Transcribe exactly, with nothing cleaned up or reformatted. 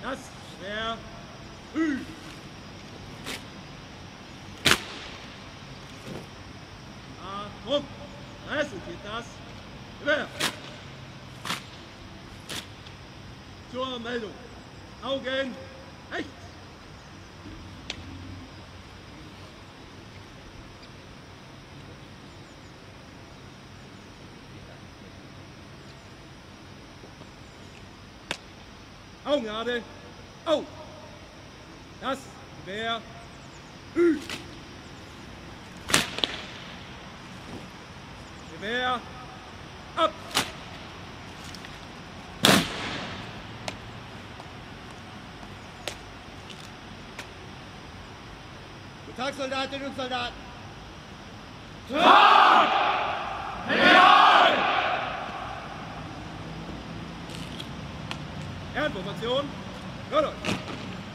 Das wäre Hü. Achtung, resultiert das. Gewehr. Zur Meldung. Augen rechts. Augen gerade. Au. Das wäre Hü. Gewehr ab. Guten Tag, Soldatinnen und Soldaten. Tag! General! Ehrenformation. Hört euch.